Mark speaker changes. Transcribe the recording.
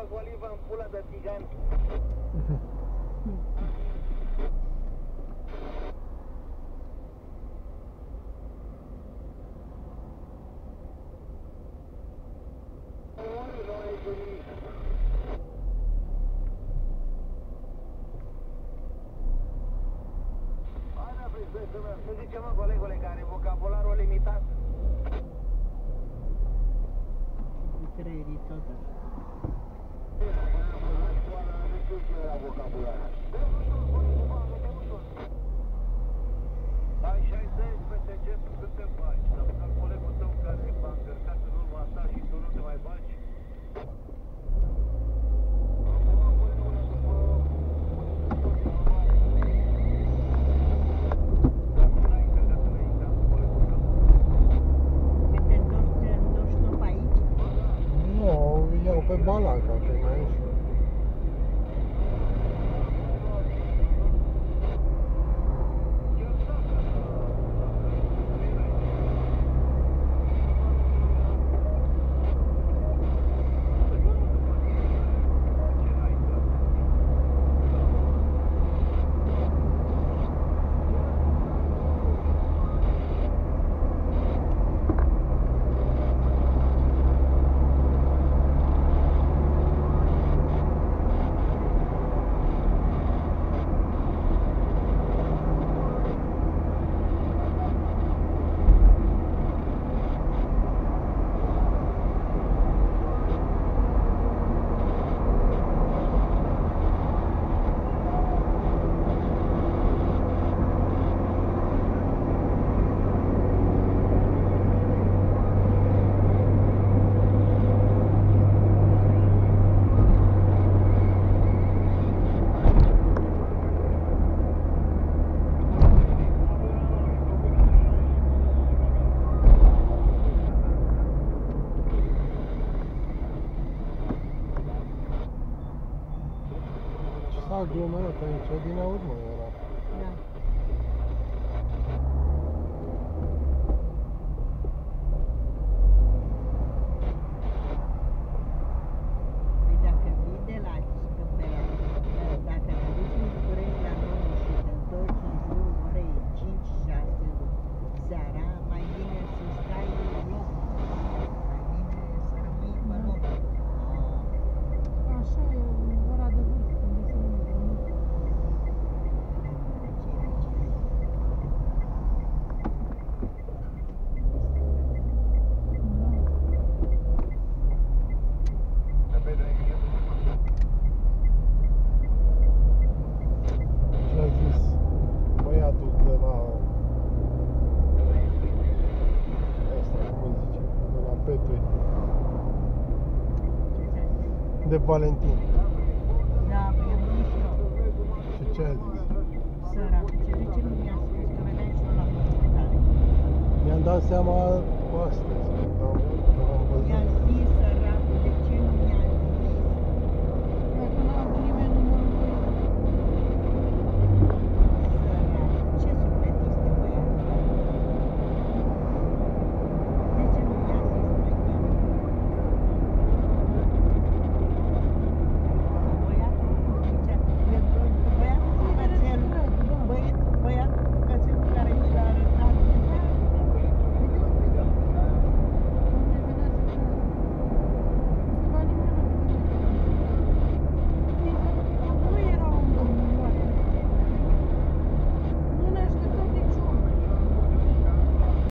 Speaker 1: bag oliva în pula de țigan. Nu zice, mă, colegule, că are vocabularul limitat.
Speaker 2: Cu creierii tot așa.
Speaker 1: Ai 60 peste gestul cât te faci. Dar dacă colegul tău care v-a încărcat în urma ta și tu nu te mai faci.
Speaker 3: Pe Balanca, pe mai ușor. Aglomerat aici, din urmă era.
Speaker 2: Da. Păi dacă vii de la Scăpera, dacă te duci în București la 9 și te întorci în jurul orei 5-6 seara, mai bine să stai loc. Mai bine să rămâi pe loc.
Speaker 4: Așa e ora de vârf, unde se nu
Speaker 3: Ce a zis băiatul de la asta, cum îi zice, de la Petui, de Valentin.
Speaker 2: Da, păi am zis și eu.
Speaker 3: Și ce a zis?
Speaker 2: Săracu, ce de ce nu mi-a spus că veneai și eu la comunicare?
Speaker 3: Mi-am dat seama astăzi, când am văzut.